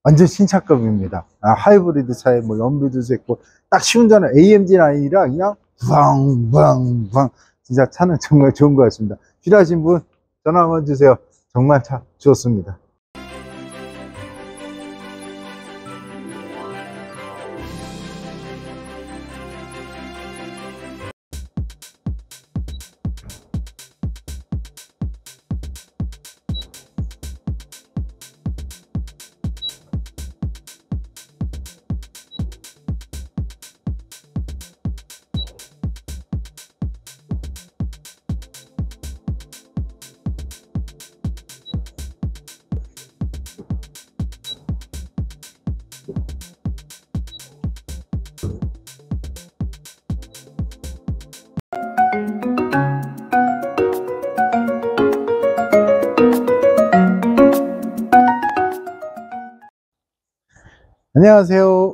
완전 신차급입니다. 하이브리드 차에 뭐 연비도 좋고 딱 시운전은 AMG는 아니라 그냥 부앙부앙부앙 진짜 차는 정말 좋은 것 같습니다. 필요하신 분 전화 한번 주세요. 정말 차 좋습니다. 안녕하세요.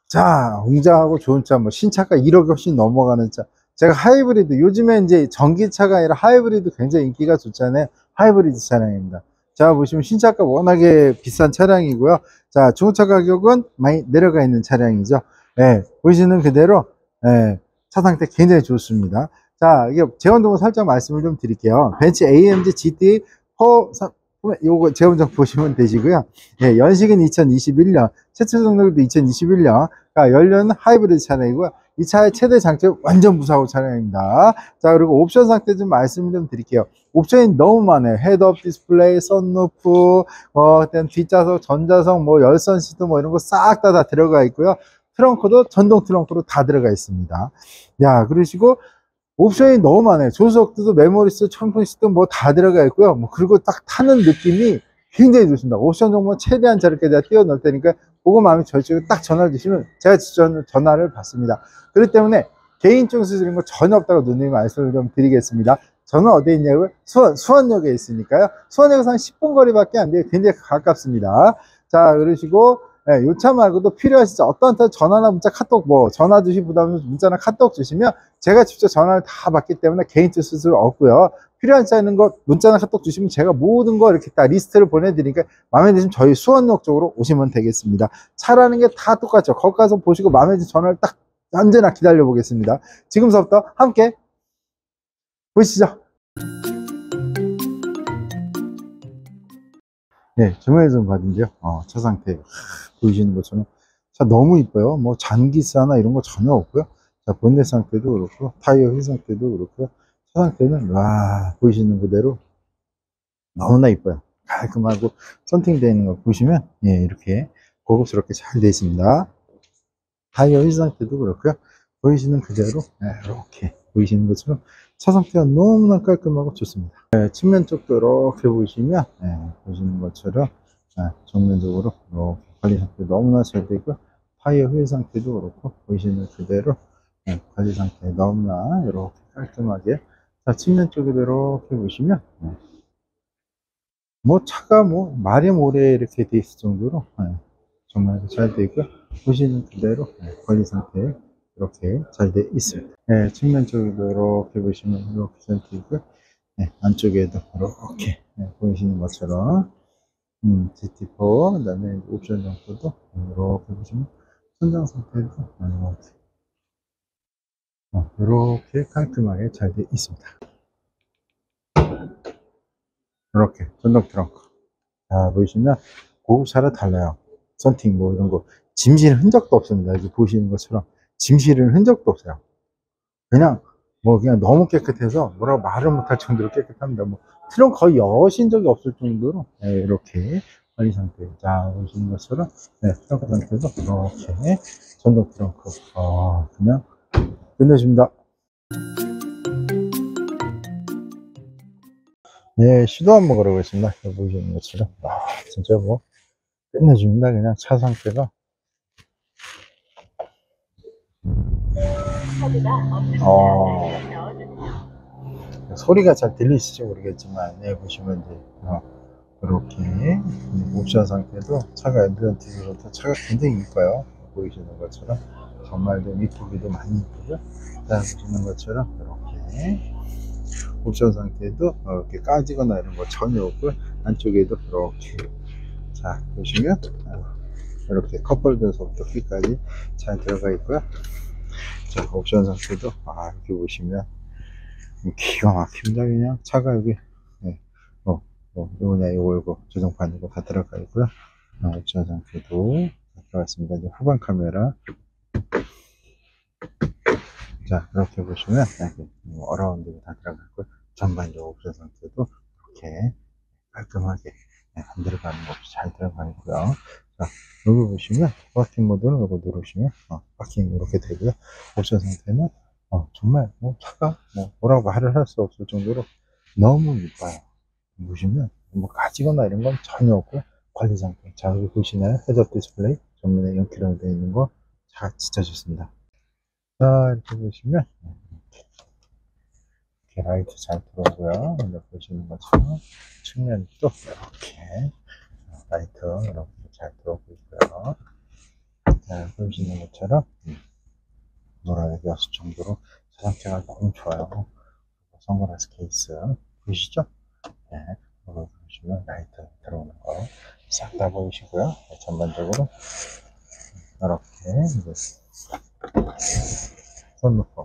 자, 웅장하고 좋은 차, 뭐 신차가 1억 훨씬 넘어가는 차. 제가 하이브리드, 요즘에 이제 전기차가 아니라 하이브리드 굉장히 인기가 좋잖아요. 하이브리드 차량입니다. 자, 보시면 신차가 워낙에 비싼 차량이고요. 자, 중고차 가격은 많이 내려가 있는 차량이죠. 예, 보시는 그대로, 예, 차 상태 굉장히 좋습니다. 자, 이게 제원동을 살짝 말씀을 좀 드릴게요. 벤츠 AMG GT 4, 요거 제원정 보시면 되시고요. 예, 연식은 2021년, 최초 등록도 2021년, 그러니까 연료는 하이브리드 차량이고요. 이 차의 최대 장점 완전 무사고 차량입니다. 자, 그리고 옵션 상태 좀 말씀 좀 드릴게요. 옵션이 너무 많아요. 헤드업 디스플레이, 선루프, 그다음 뒷좌석, 전좌석, 뭐 열선 시트 뭐 이런 거 싹 다 들어가 있고요. 트렁크도 전동 트렁크로 다 들어가 있습니다. 야, 그러시고 옵션이 너무 많아요. 조수석도 메모리스, 청풍시트 뭐 다 들어가 있고요. 뭐 그리고 딱 타는 느낌이 굉장히 좋습니다. 옵션 정보 최대한 저렇게 제가 띄워 넣을 테니까 그거 마음에 드시고 딱 전화를 주시면 제가 전화를 받습니다. 그렇기 때문에 개인적으로 드리는 거 전혀 없다고 누님이 말씀을 좀 드리겠습니다. 저는 어디에 있냐고요? 수원역에 있으니까요. 수원역에서 한 10분 거리밖에 안 돼요. 굉장히 가깝습니다. 자, 그러시고 예, 요 차 말고도 필요하시죠? 어떤 차 전화나 문자, 카톡, 뭐 전화 주시 부담 없이 문자나 카톡 주시면 제가 직접 전화를 다 받기 때문에 개인적 수수료 없고요. 필요한 차 있는 거 문자나 카톡 주시면 제가 모든 거 이렇게 다 리스트를 보내드리니까 마음에 드시면 저희 수원역 쪽으로 오시면 되겠습니다. 차라는 게 다 똑같죠. 거기 가서 보시고 마음에 드는 전화를 딱 언제나 기다려 보겠습니다. 지금부터 함께 보시죠. 네, 주문해서 받은데요. 차 상태 보이시는 것처럼 차 너무 이뻐요. 뭐 잔기사나 이런 거 전혀 없고요. 자, 본넷 상태도 그렇고 타이어 휠 상태도 그렇고 차 상태는 와 보이시는 그대로 너무나 이뻐요. 깔끔하고 썬팅되어 있는 거 보시면 예, 이렇게 고급스럽게 잘 되어 있습니다. 타이어 휠 상태도 그렇고요. 보이시는 그대로 이렇게 보이시는 것처럼 차 상태가 너무나 깔끔하고 좋습니다. 측면 쪽도 이렇게 보시면 보시는 것처럼 정면적으로 이렇게 관리 상태 너무나 잘 되고 타이어 휠 상태도 그렇고 보이시는 그대로 관리 상태 너무나 이렇게 깔끔하게 자, 측면 쪽에도 이렇게 보시면 뭐 차가 뭐 말이 모래 이렇게 돼 있을 정도로 정말 잘 되어 있고요. 보시는 그대로 관리 상태 이렇게 잘 되어 있습니다. 측면 쪽에도 이렇게 보시면 이렇게 잘 되어 있고요. 안쪽에도 이렇게 보이시는 것처럼 GT4 그 다음에 옵션 정도도 이렇게 보시면 선장 상태도 이렇게 깔끔하게 잘 되어 있습니다. 이렇게 전동 트렁크 자 보시면 고급차랑 달라요. 썬팅 뭐 이런 거 짐 실은 흔적도 없습니다. 여기 보시는 것처럼 짐 실은 흔적도 없어요. 그냥 뭐 그냥 너무 깨끗해서 뭐라고 말을 못할 정도로 깨끗합니다. 뭐 트렁크 거의 여신 적이 없을 정도로 이렇게 관리 상태 자 보시는 것처럼 트렁크 상태도 이렇게 전동 트렁크 그냥 끝내줍니다. 네, 시도 한번 걸어보겠습니다. 보시는 것처럼 진짜 뭐 끝내줍니다. 그냥 차 상태가 소리가 잘 들리실지 모르겠지만 보시면 이제 이렇게 옵션 상태도 차가 앰비언트로도 차가 굉장히 이뻐요. 보이시는 것처럼 정말 좀 이쁘기도 많이 이쁘죠. 자 보시는 것처럼 이렇게 옵션 상태도 이렇게 까지거나 이런 거 전혀 없고 안쪽에도 이렇게 자 보시면 이렇게 컵홀더서부터 키까지 잘 들어가 있고요. 자, 옵션 상태도 이렇게 보시면 기가 막힙니다. 그냥 차가 여기 네. 요거냐 요거 조정판이고 다 들어가 있고요. 옵션 상태도 다 들어갔습니다. 이제 후방 카메라. 자, 이렇게 보시면 이렇게 어라운드가 다 들어갔고요. 전반적으로 옵션 상태도 이렇게 깔끔하게 안 들어가는 거 없이 잘 들어가 있고요. 자, 여기 보시면 파킹 모드는 이거 누르시면 파킹 이렇게 되고요. 옵션 상태는 정말 차가 뭐라고 말을 할 수 없을 정도로 너무 이뻐요. 보시면 가지거나 이런 건 전혀 없고 관리 상태. 자, 여기 보시나요? 헤드업 디스플레이 전면에 연기로 되어 있는 거 진짜 좋습니다. 자, 이렇게 보시면 이렇게 라이트 잘 들어오고요. 여기 보시는 것처럼 측면도 이렇게 라이트 이렇게 잘 들어오고 있고요. 자, 보시는 것처럼 노란색이 없을 정도로 차 상태가 너무 좋아요. 선글라스 케이스 보이시죠? 네, 이거 보시면 라이트 들어오는 거 싹 다 보이시고요. 네, 전반적으로 이렇게 선루프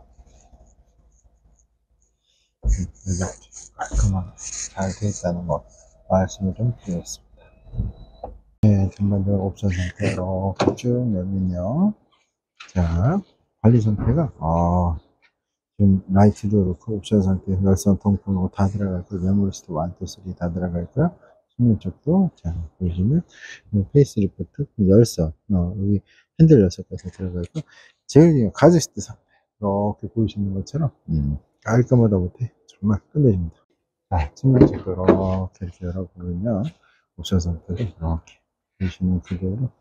이렇게 깔끔하게 잘 되어 있다는 거 말씀을 좀 드리겠습니다. 네, 전반적으로 옵션 상태 이렇게 쭉 열면요. 자, 관리 상태가 지금 라이트도 그렇고 옵션 상태 열선 통풍하고 다 들어가 있고 메모리 스토어 1, 2, 3 다 들어가 있고요. 측면 쪽도 자 보시면 페이스 리프트 열선 여기 핸들 열선까지 들어가 있고 제일 중요한 가죽시트 상태 이렇게 보이시는 것처럼 깔끔하다 못해 정말 끝내줍니다. 자, 측면 쪽도 이렇게 열어보면 옵션 상태도 이렇게 보시는 그대로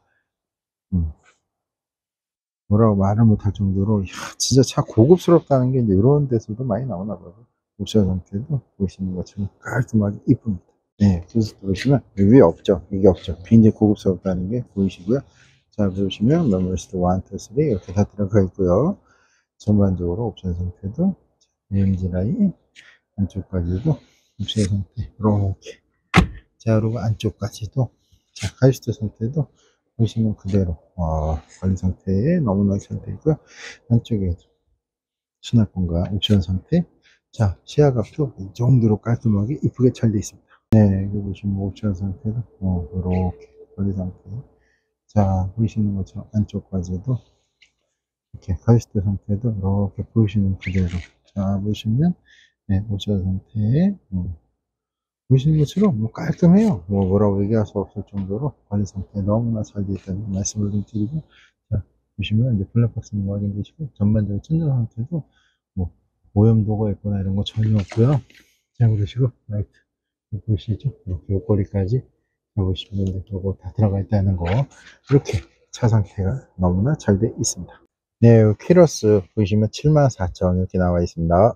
뭐라고 말을 못할 정도로 진짜 차 고급스럽다는 게 이제 이런 데서도 많이 나오나 봐요. 옵션 상태도 보시는 것처럼 깔끔하게 이쁩니다. 네, 그래서 보시면 위에 없죠. 이게 없죠. 굉장히 고급스럽다는 게 보이시고요. 자, 보시면 메모리 스토어 1, 2, 3 이렇게 다 들어가 있고요. 전반적으로 옵션 상태도 AMG 라인 안쪽까지도 옵션 상태 이렇게 자, 그리고 안쪽까지도 자, 가이스트 상태도 보시면 그대로 관리 상태에 너무나 잘 되어 있고요. 안쪽에 수납 공간 옵션 상태 자, 시야각도 이 정도로 깔끔하게 이쁘게 잘 되어 있습니다. 네, 여기 보시면 옵션 상태도 이렇게 관리 상태 자, 보이시는 것처럼 안쪽까지도 이렇게 가이스트 상태도 이렇게 보이시는 그대로 자, 보시면 네, 옵션 상태에 보시는 것처럼 깔끔해요. 뭐라고 얘기할 수 없을 정도로 관리 상태 너무나 잘 되어 있다는 말씀을 좀 드리고, 자, 보시면 이제 블랙박스는 확인되시고, 전반적으로 천장 상태도 오염도가 있거나 이런 거 전혀 없고요. 자, 그러시고, 라이트. 보시죠? 이렇게 옆구리까지 보시면 이거 다 들어가 있다는 거. 이렇게 차 상태가 너무나 잘 되어 있습니다. 네, 키로수 보시면 74,000 이렇게 나와 있습니다.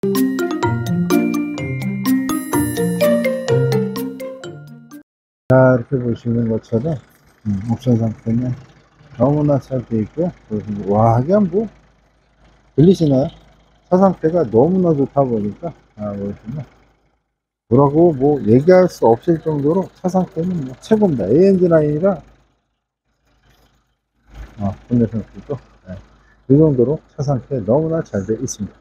자, 이렇게 보시는 것처럼 옵션 상태는 너무나 잘 되어 있고요. 와, 그냥 들리시나요? 차 상태가 너무나 좋다 보니까 보시면 뭐라고 얘기할 수 없을 정도로 차 상태는 최고입니다. AMG 라인이라 국내 상태도 이 정도로 차 상태 너무나 잘 되어 있습니다.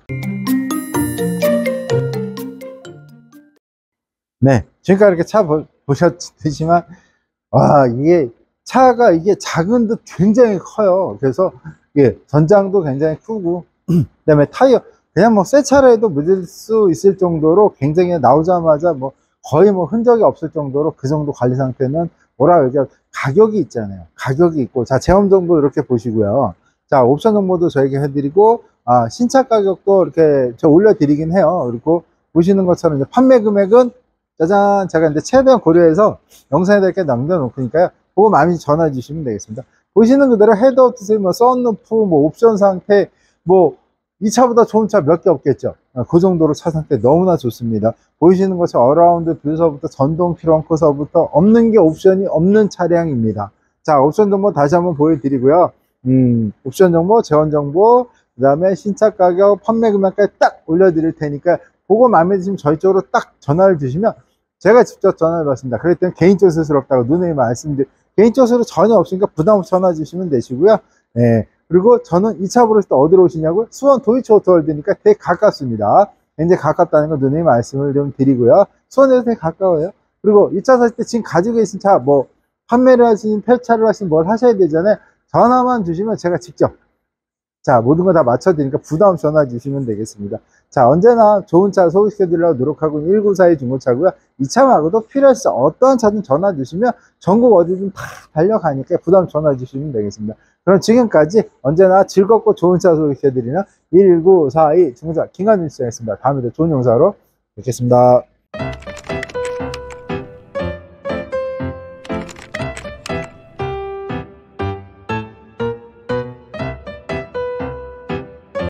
네, 지금까지 이렇게 차 보셨지만 이게 차가 이게 작은 듯 굉장히 커요. 그래서 전장도 굉장히 크고 그 다음에 타이어 그냥 새 차로 해도 묻을 수 있을 정도로 굉장히 나오자마자 거의 흔적이 없을 정도로 그 정도 관리 상태는 뭐라 그러죠? 가격이 있잖아요. 가격이 있고 자, 체험 정보 이렇게 보시고요. 자, 옵션 정보도 저에게 해드리고 신차 가격도 이렇게 올려드리긴 해요. 그리고 보시는 것처럼 이제 판매 금액은 짜잔, 제가 이제 최대한 고려해서 영상에다 이렇게 남겨놓으니까요. 그거 많이 전화 주시면 되겠습니다. 보시는 그대로 헤드업 디스플레이, 썬루프, 옵션 상태, 이 차보다 좋은 차 몇 개 없겠죠. 그 정도로 차 상태 너무나 좋습니다. 보이시는 것처럼 어라운드 뷰서부터 전동 트렁크서부터 없는 게 옵션이 없는 차량입니다. 자, 옵션 정보 다시 한번 보여드리고요. 옵션 정보, 재원 정보, 그 다음에 신차 가격, 판매 금액까지 딱 올려드릴 테니까 그거 마음에 드시면 저희 쪽으로 딱 전화를 주시면 제가 직접 전화를 받습니다. 그랬더니 개인적으로 스스럽다고 누누이 개인적으로 전혀 없으니까 부담 없이 전화 주시면 되시고요. 예. 그리고 저는 이 차 보러 때 어디로 오시냐고요? 수원 도이치오토월드니까 되게 가깝습니다. 굉장히 가깝다는 거 누누이 말씀을 좀 드리고요. 수원에서 되게 가까워요. 그리고 이 차 살 때 지금 가지고 계신 차, 뭐, 판매를 하시는, 폐차를 하시는 뭘 하셔야 되잖아요. 전화만 주시면 제가 직접, 자, 모든 거 다 맞춰드리니까 부담 없이 전화 주시면 되겠습니다. 자, 언제나 좋은 차 소개시켜드리려고 노력하고 있는 1942 중고차고요. 이 차 말고도 필요하시죠? 어떠한 차든 전화 주시면 전국 어디든 다 달려가니까 부담 없이 전화 주시면 되겠습니다. 그럼 지금까지 언제나 즐겁고 좋은 차 소개시켜드리는 1942 중고차 김관준 씨였습니다. 다음에도 좋은 영상으로 뵙겠습니다.